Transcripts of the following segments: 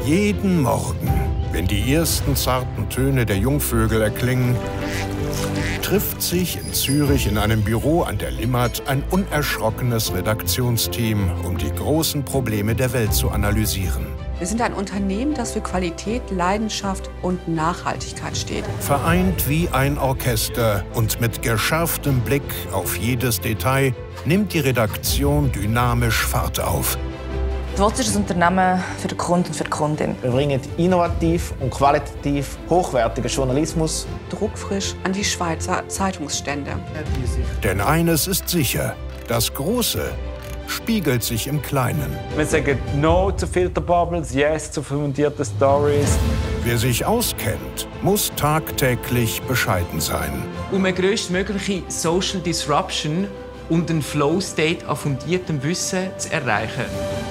Jeden Morgen, wenn die ersten zarten Töne der Jungvögel erklingen, trifft sich in Zürich in einem Büro an der Limmat ein unerschrockenes Redaktionsteam, um die großen Probleme der Welt zu analysieren. Wir sind ein Unternehmen, das für Qualität, Leidenschaft und Nachhaltigkeit steht. Vereint wie ein Orchester und mit geschärftem Blick auf jedes Detail nimmt die Redaktion dynamisch Fahrt auf. Die WOTS ist ein Unternehmen für den Kunden und für die Kundin. Wir bringen innovativ und qualitativ hochwertigen Journalismus Druckfrisch an die Schweizer Zeitungsstände. Denn eines ist sicher, das Große spiegelt sich im Kleinen. Wir sagen No zu Filterbubbles, Yes zu fundierten Stories. Wer sich auskennt, muss tagtäglich bescheiden sein. Um eine grösstmögliche Social Disruption und einen Flow-State an fundiertem Wissen zu erreichen.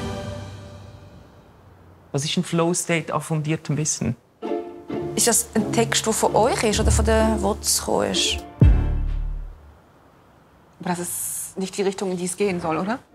Was ist ein Flow-State an fundiertem Wissen? Ist das ein Text, der von euch ist oder von der WOTS gekommen ist? Aber das ist nicht die Richtung, in die es gehen soll, oder?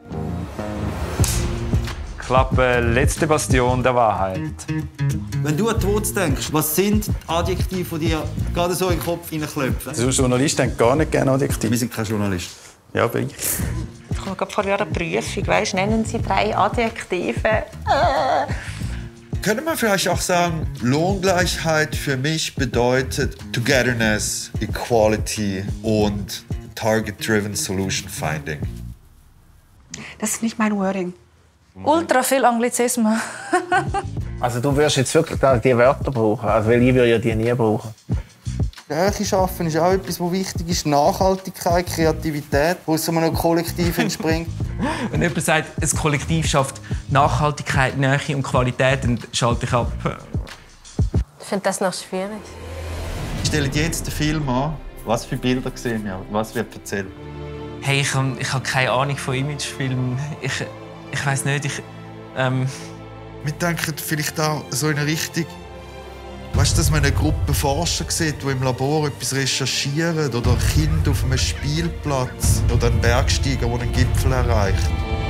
Klappe, letzte Bastion der Wahrheit. Wenn du an die WOTS denkst, was sind die Adjektive, die dir gerade so in den Kopf hineinklopfen? Also Journalisten haben gar nicht gerne Adjektive. Wir sind kein Journalist. Ja, bin ich. Ich komme gerade vor einer Prüfung. Weißt, nennen Sie 3 Adjektive. Könnte man vielleicht auch sagen, Lohngleichheit für mich bedeutet Togetherness, Equality und Target-Driven Solution Finding. Das ist nicht mein Wording. Ultra viel Anglizismen. Also du wirst jetzt wirklich diese Wörter brauchen, also, weil ich würde ja die nie brauchen. Nähe schaffen ist auch etwas, was wichtig ist. Nachhaltigkeit, Kreativität, die aus so einem Kollektiv entspringt. Wenn jemand sagt, ein Kollektiv schafft Nachhaltigkeit, Nähe und Qualität, dann schalte ich ab. Ich finde das noch schwierig. Stellt jetzt den Film an. Was für Bilder sehen wir? Was wird erzählt? Hey, ich hab keine Ahnung von Imagefilmen. Ich weiss nicht, Wir denken vielleicht auch so in eine Richtung, weißt du, dass man eine Gruppe Forscher sieht, die im Labor etwas recherchieren, oder Kinder auf einem Spielplatz oder ein Bergsteiger, der einen Gipfel erreicht.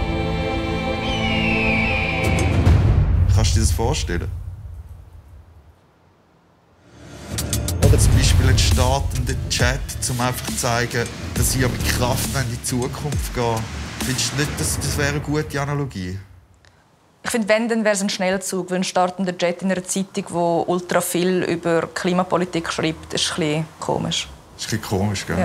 Kannst du dir das vorstellen? Oder zum Beispiel einen startenden Chat, um einfach zu zeigen, dass ihr mit Kraft in die Zukunft geht. Findest du nicht, das wäre eine gute Analogie? Ich finde, wenn, dann wäre es ein Schnellzug. Weil ein startender Jet in einer Zeitung, die ultra viel über Klimapolitik schreibt, ist ein bisschen komisch. Das ist ein bisschen komisch, gell? Ja.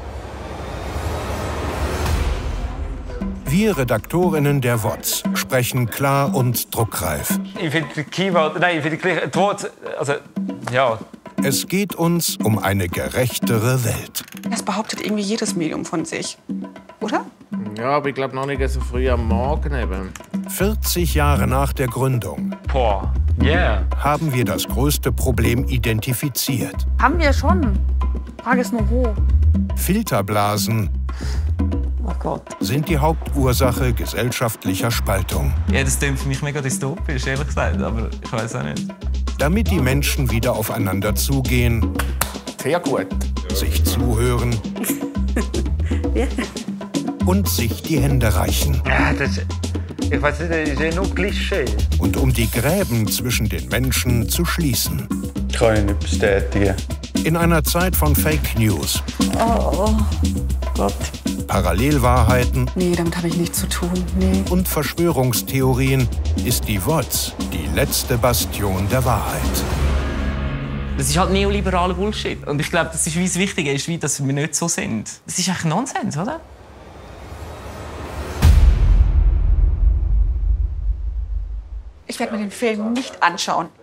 Wir Redaktorinnen der WOTS sprechen klar und druckreif. Ich finde die Keyword, nein, ich finde die WOTS, also, ja. Es geht uns um eine gerechtere Welt. Das behauptet irgendwie jedes Medium von sich, oder? Ja, aber ich glaube noch nicht so früh am Morgen eben. 40 Jahre nach der Gründung Boah, yeah. haben wir das größte Problem identifiziert. Haben wir schon. Frage ist nur wo. Filterblasen Oh Gott. sind die Hauptursache gesellschaftlicher Spaltung. ja, das klingt für mich mega dystopisch, ehrlich gesagt, aber ich weiß auch nicht. Damit die Menschen wieder aufeinander zugehen, Sehr gut. sich zuhören und sich die Hände reichen. Ja, ich weiß nicht, das ist ja nur Klischee. Und um die Gräben zwischen den Menschen zu schließen. Kann ich nicht bestätigen. In einer Zeit von Fake News, Oh Gott. Parallelwahrheiten Nee, damit habe ich nichts zu tun. Nee. und Verschwörungstheorien ist die WOTS die letzte Bastion der Wahrheit. Das ist halt neoliberaler Bullshit. Und ich glaube, das ist, wie das Wichtige ist, wie, dass wir nicht so sind. Das ist eigentlich Nonsens, oder? Ich werde mir den Film nicht anschauen.